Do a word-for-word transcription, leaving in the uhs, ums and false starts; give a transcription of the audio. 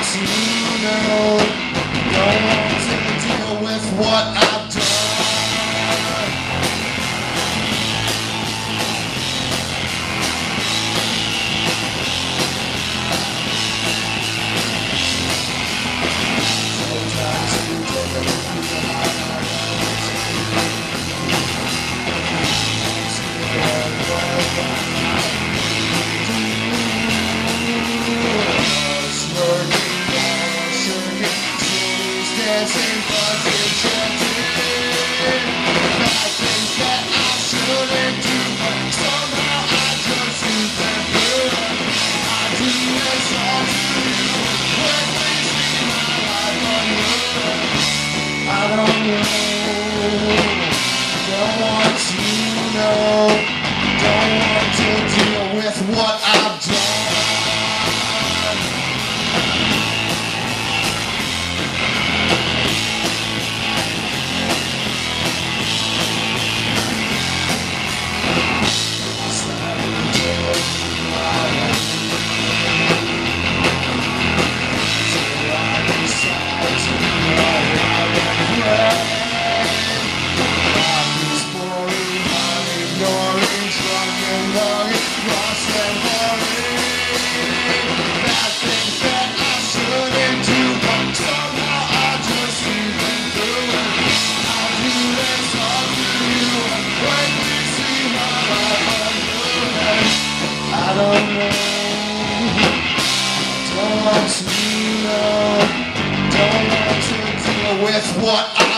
to know, don't want to deal with what I've done. Dancing, but rejected. Bad things that I shouldn't do, but somehow I just do them good. I do this all to you when we see my life unrolled. I don't know, don't want to know, don't want to deal with what I've done. I don't know, don't want to know, don't want to deal with what I